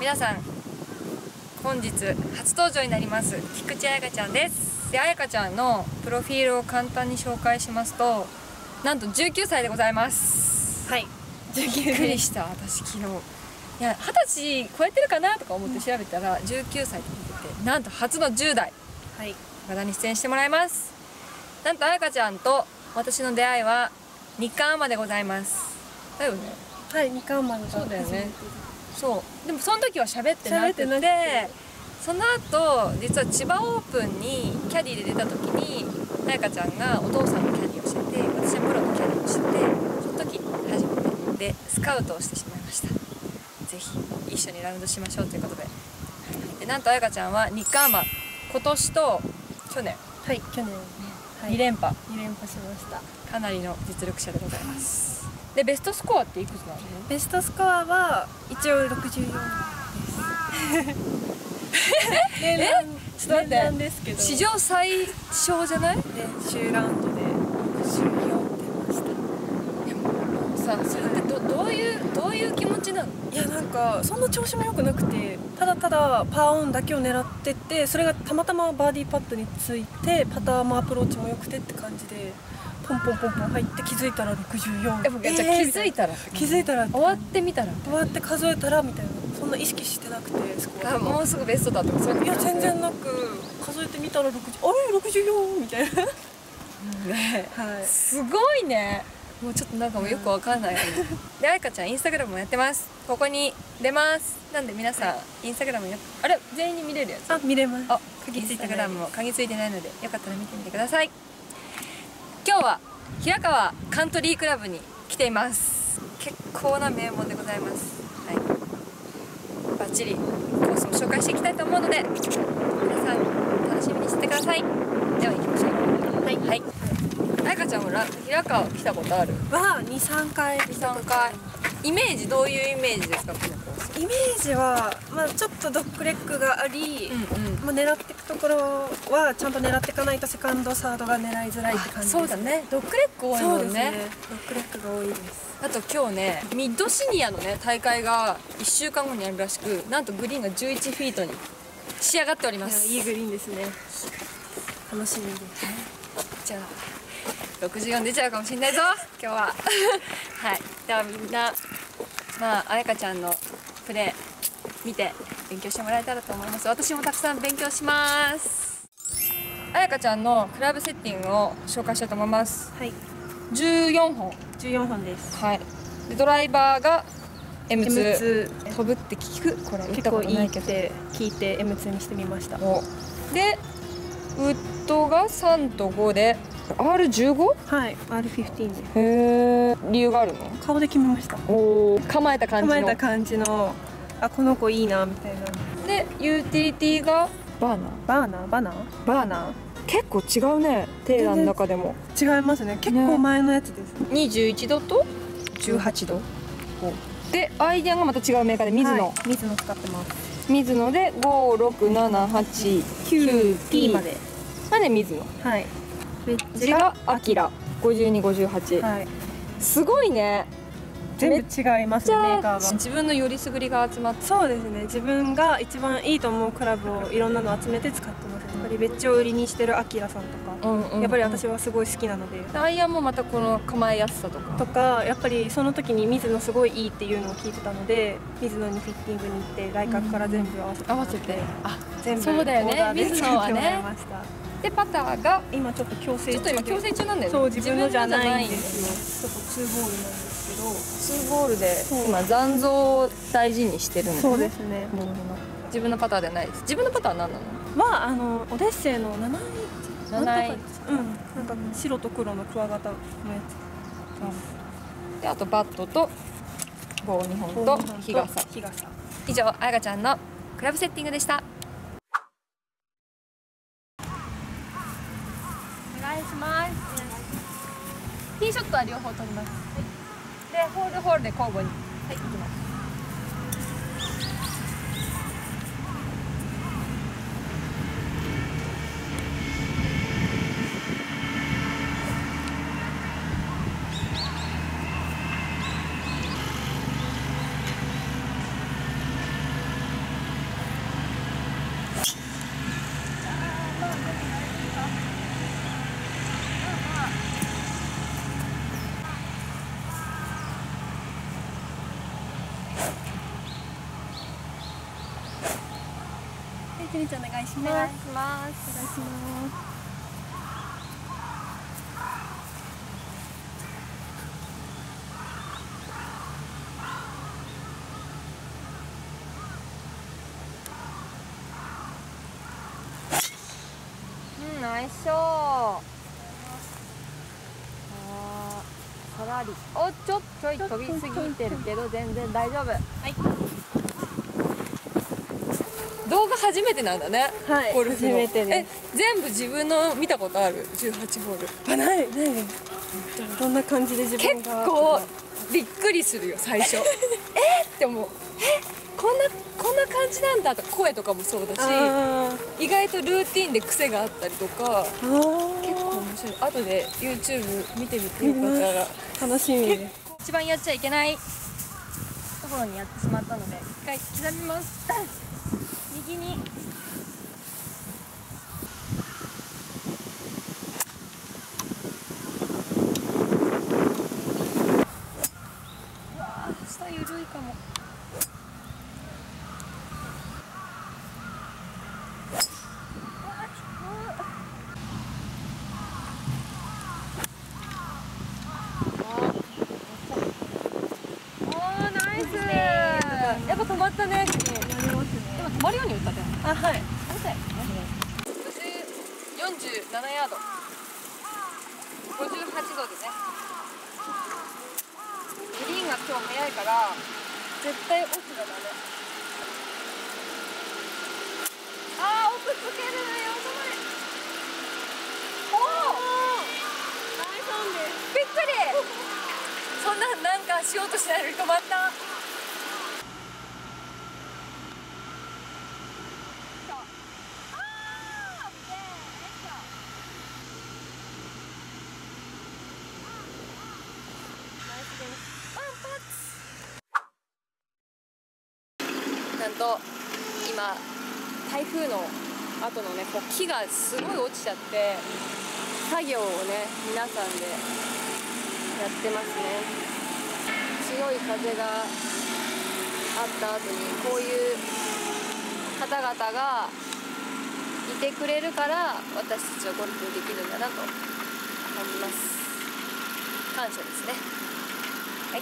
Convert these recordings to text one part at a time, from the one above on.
皆さん本日初登場になります菊池彩香ちゃんです。で、彩香ちゃんのプロフィールを簡単に紹介しますと、なんと19歳でございます。 はい、 びっくりした。私昨日、いや20歳超えてるかなとか思って調べたら19歳って出てて、なんと初の10代方に出演してもらいます。なんと彩香ちゃんと私の出会いは日韓アマでございます。だよね。 はい、日韓アマの。 そうだよね。そう。でもその時は喋ってなくて、その後実は千葉オープンにキャディーで出た時に彩香ちゃんがお父さんのキャディーをしてて、私はプロのキャディーをしてて、その時初めてでスカウトをしてしまいました。ぜひ一緒にラウンドしましょうということで。で、なんと彩香ちゃんは日韓アマ今年と去年、 はい、去年 2連覇、 2連覇しました。 かなりの実力者でございます。で、ベストスコアっていくつなの？ ベストスコアは一応64ですえ？ちょっと待って、 ですけど史上最小じゃない？ 練習ラウンドで64出ました。 でもさ、それってどういう気持ちなの？ いや、なんかそんな調子も良くなくて、ただただパーオンだけを狙ってって、それがたまたまバーディーパットについて、パターもアプローチも良くてって感じでポンポンポンポン入って、気づいたら64。 じゃあ気づいたら終わってみたら終わって数えたらみたいな、そんな意識してなくて、スコアもうすぐベストだとかそういうの？ いや、全然なく、数えてみたら60、あれ64みたいなね、 はい、 すごいね。もうちょっとなんかもうよくわかんないよね。で、彩香ちゃんインスタグラムもやってます。ここに出ます。なんで皆さんインスタグラムあれ全員に見れるやつ？ あ、見れます。 あ、インスタグラムも鍵ついてないのでよかったら見てみてください。今日は平川カントリークラブに来ています。結構な名門でございます。はい、バッチリコースも紹介していきたいと思うので、皆さん楽しみにしててください。では行きましょう。はい、はい、彩香ちゃんも平川来たことある？ は2、3回。 3回。イメージどういうイメージですか、このコース？ イメージは、ちょっとドッグレッグがあり、狙っていくところはちゃんと狙っていかないとセカンドサードが狙いづらいって感じです。 そうだね、ドッグレッグ多いもんね。 そうですね、ドッグレッグが多いです。 あと今日ね、ミッドシニアのね大会が1週間後にあるらしく、なんとグリーンが11フィートに仕上がっております。 いいグリーンですね。楽しみです。 じゃあ64出ちゃうかもしれないぞ今日ははい、ではみんな彩香ちゃんのプレー見て勉強してもらえたらと思います。私もたくさん勉強します。彩香ちゃんのクラブセッティングを紹介したいと思います。はい、14本です。はい、でドライバーが M2 飛ぶって聞く、これ結構いいって聞いて M2 にしてみました。 でウッドが3と5でR15？ はい、 R15 です。 へえ、理由があるの？顔で決めました。おお、構えた感じの、 あ、この子いいなみたいな。 で、ユーティリティがバーナー結構違うね、テーラーの中でも違いますね。結構前のやつです。 21度と18度で、アイデアがまた違うメーカーでミズノ使ってます。ミズノで56789T までミズノ。はい、ウェッジがアキラ52、58、はい、すごいね。 全部違いますね、メーカーが。 自分のよりすぐりが集まって。 そうですね、自分が一番いいと思うクラブをいろんなの集めて使ってます。やっぱり別帳売りにしてるアキラさんとか、やっぱり私はすごい好きなので。 アイアンもまたこの構えやすさとかやっぱりその時に水野すごいいいっていうのを聞いてたので、水野にフィッティングに行って来角から全部合わせて、あ、全部そうだよね、水野はね。で、パターが今ちょっと強制中なんだよね。 そう、自分のじゃないんですよ。ちょっと2ボールなんですけど、 2ボールで今残像を大事にしてるんですね。 そうですね。 自分のパターではないです。自分のパターは何なの？ オデッセイの7 なんか白と黒のクワガタのやつ。で、あとバットと棒2本と日傘。以上、彩香ちゃんのクラブセッティングでした。お願いします。ティーショットは両方取ります。で、ホールで交互に。はい、いきます。 ゆりちゃんお願いします。 お願いします。 お願いします。 うん、ナイスショー。さらり、お、ちょい飛びすぎてるけど全然大丈夫。はい。動画初めてなんだね。 はい、 ゴルフの。 初めてで全部自分の見たことある18ホール。 あ、ない。どんな感じで自分結が。 構びっくりするよ最初。って思う。こんな感じなんだとか、声とかもそうだし、意外とルーティンで癖があったりとか、結構面白い。後で YouTube 見てみてよかったら。 楽しみです。 一番やっちゃいけないところにやってしまったので一回刻みます。右に。うわー、下緩いかも。やっぱ止まったね、次。止まるように打ったね。 あ、はい。 47ヤード。58度でね。グリーンが今日早いから、絶対オフがダメ。あー、オフつけるのよ、止まれ。おー！ 大丈夫です。 びっくり！そんなんかしようとしないのに止まった。なんと今台風の後のね、こう木がすごい落ちちゃって作業をね皆さんでやってますね。強い風があった後にこういう方々がいてくれるから私たちはゴルフできるんだなと感じます。感謝ですね。はい。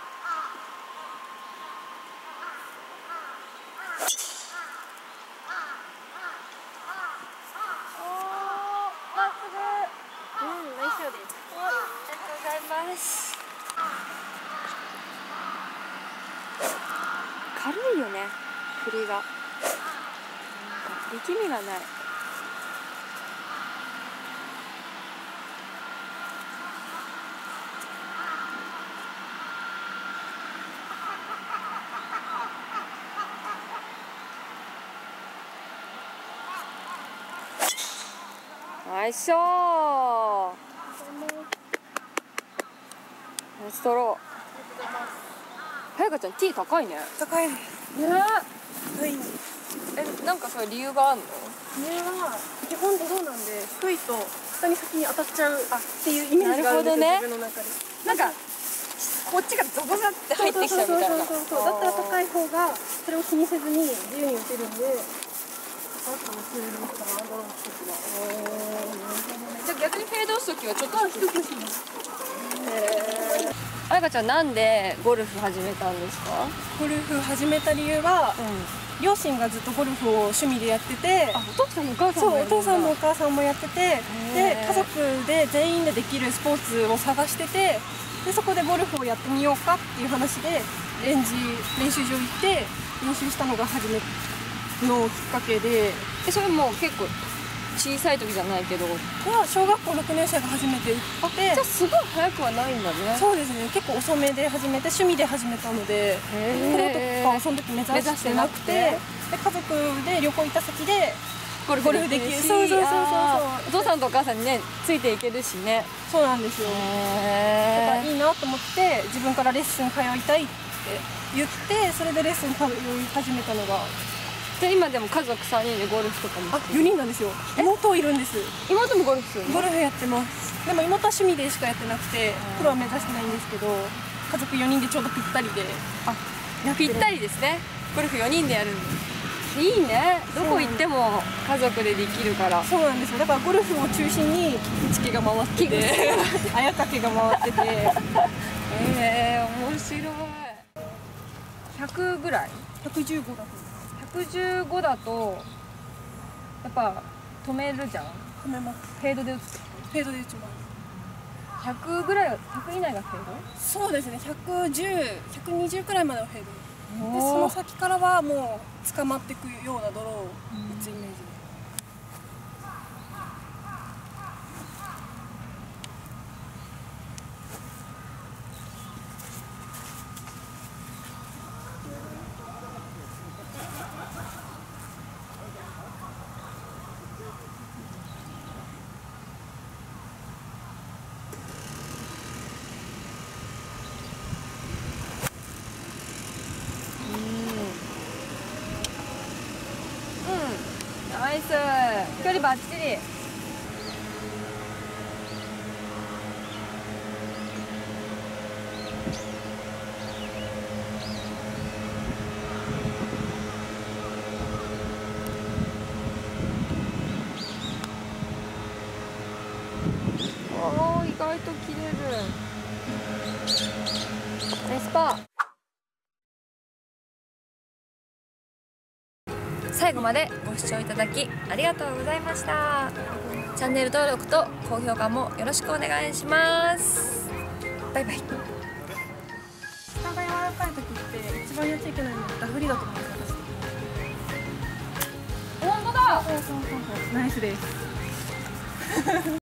軽いよね、振りが。なんか力みがない。ナイスショー。ナイストロー。はやかちゃん、ティー高いね。 高いですね。高い。 なんかそういう理由があるの？ 理由は基本ドローなんで低いと下に先に当たっちゃうっていうイメージがあるんですよ、自分の中で。 なんかこっちがゾボザって入ってきちゃうみたいな。 だったら高い方がそれを気にせずに自由に打てるんで。 じゃあ逆にフェードするときはちょっと低くします。 あやかちゃん、なんでゴルフ始めたんですか？ ゴルフ始めた理由は、両親がずっとゴルフを趣味でやってて、 お父さんもお母さんもやるんだ。 そう、お父さんもお母さんもやってて、で家族で全員でできるスポーツを探してて、でそこでゴルフをやってみようかっていう話で練習場行って練習したのが初めのきっかけで。 それも結構小さい時じゃないけど、 小学校6年生が初めて行って。 じゃあすごい早くはないんだね。 そうですね、結構遅めで始めて趣味で始めたので、プロとかはその時目指してなくて、で家族で旅行行った先でゴルフできるし、そうお父さんとお母さんにねついていけるしね。 そうなんですよ。だからいいなと思って自分からレッスン通いたいって言って、それでレッスン通い始めたのが。 で今でも家族3人でゴルフとかも。 4人なんですよ。妹いるんです。 妹もゴルフするの？ ゴルフやってます。でも妹は趣味でしかやってなくてプロは目指してないんですけど、家族4人でちょうどぴったりで。 ぴったりですね。ゴルフ4人でやるんで。 いいね。どこ行っても家族でできるから。 そうなんですよ。だからゴルフを中心にキチケが回っててあやかけが回ってて面白い。100ぐらい 115だと 115だとやっぱ止めるじゃん。 止めます。 フェードで打つ。 フェードで打ちます。 100ぐらい、100以内がフェード。 そうですね。110、120くらいまではフェードで、そおー、 の先からはもう捕まっていくような泥を打つイメージで。 ナイス。距離バッチリ。おー、意外と切れる。ナイスパー。最後までご視聴いただきありがとうございました。チャンネル登録と高評価もよろしくお願いします。バイバイ。 下が柔らかい時って一番やっちゃいけないのはダフりだと思うんです。 本当だ。 そうナイスです